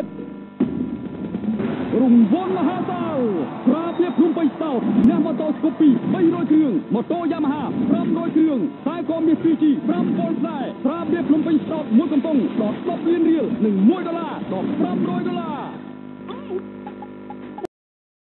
តរង្វាន់មហាសាលប្រាបៀបភ្នំពេញសោតអ្នកម៉ូតូស្គូពី300គ្រឿងម៉ូតូយ៉ាម៉ាហា500គ្រឿងតែក៏មាន 2G 5 volt ដែរប្រាបៀបភ្នំពេញសោតមួយកំប៉ុងដល់10លានរៀលនិង$1ដល់$500